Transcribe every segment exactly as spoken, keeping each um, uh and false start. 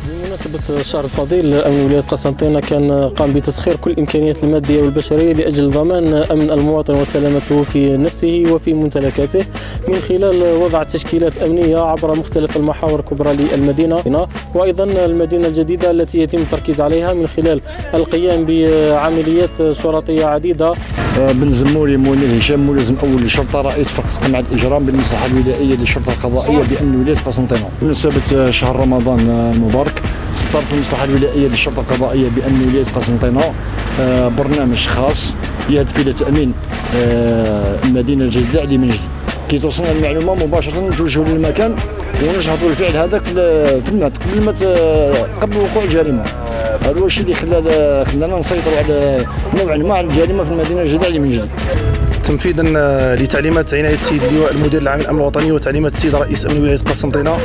بمناسبة الشهر الفضيل، أمن ولاية قسنطينة كان قام بتسخير كل الإمكانيات المادية والبشرية لأجل ضمان أمن المواطن وسلامته في نفسه وفي ممتلكاته، من خلال وضع تشكيلات أمنية عبر مختلف المحاور الكبرى للمدينة، وأيضا المدينة الجديدة التي يتم التركيز عليها من خلال القيام بعمليات شرطية عديدة. بن زموري منير هشام ملازم أول الشرطة رئيس فرقة قمع الإجرام بالمصلحة الولائية للشرطة القضائية بأمن ولاية قسنطينة. بمناسبة شهر رمضان المبارك استطرت المصلحة الولائية للشرطة القضائية بأمن ولاية قسنطينة برنامج خاص يهدف إلى تأمين المدينة الجديدة علي منجدي. كي توصلنا المعلومة مباشرة نتوجهوا للمكان ونشهدوا الفعل هذاك في المناطق قبل ما قبل وقوع الجريمة. هذا هو الشيء اللي خلانا خلانا نسيطروا على نوعا ما على الجريمة في المدينة الجديدة علي منجدي. تنفيذا لتعليمات عناية السيد اللواء المدير العام للأمن الوطني وتعليمات السيد رئيس أمن ولاية قسنطينة،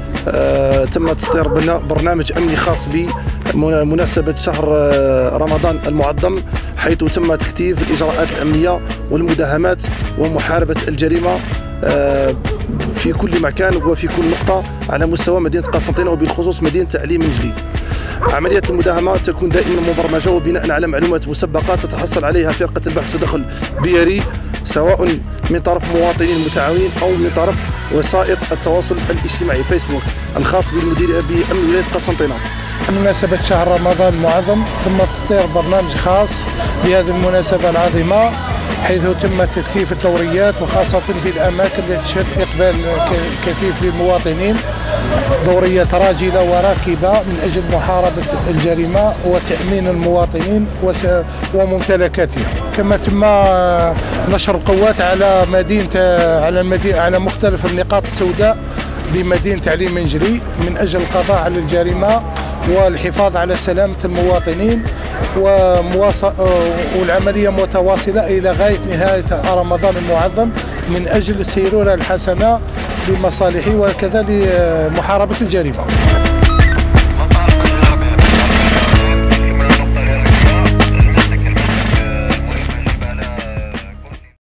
آه تم تصدير برنامج أمني خاص بمناسبة شهر رمضان المعظم، حيث تم تكثيف الإجراءات الأمنية والمداهمات ومحاربة الجريمة آه في كل مكان وفي كل نقطة على مستوى مدينة قسنطينة وبالخصوص مدينة علي منجدي. عملية المداهمة تكون دائما مبرمجة وبناء على معلومات مسبقة تتحصل عليها فرقة البحث والتدخل بياري، سواء من طرف مواطنين متعاونين أو من طرف وسائط التواصل الاجتماعي فيسبوك الخاص بالمدير بأمن ولاية قسنطينة. بمناسبة شهر رمضان المعظم تم تصدير برنامج خاص بهذه المناسبة العظيمة، حيث تم تكثيف الدوريات وخاصة في الأماكن التي تشهد إقبال كثيف للمواطنين، دوريات راجلة وراكبة من أجل محاربة الجريمة وتأمين المواطنين وممتلكاتهم. كما تم نشر القوات على مدينة على المدينة على مختلف النقاط السوداء بمدينة علي منجدي من أجل القضاء على الجريمة والحفاظ على سلامة المواطنين، والعملية متواصلة إلى غاية نهاية رمضان المعظم من أجل السيرورة الحسنة لمصالحه وكذا لمحاربة الجريمة.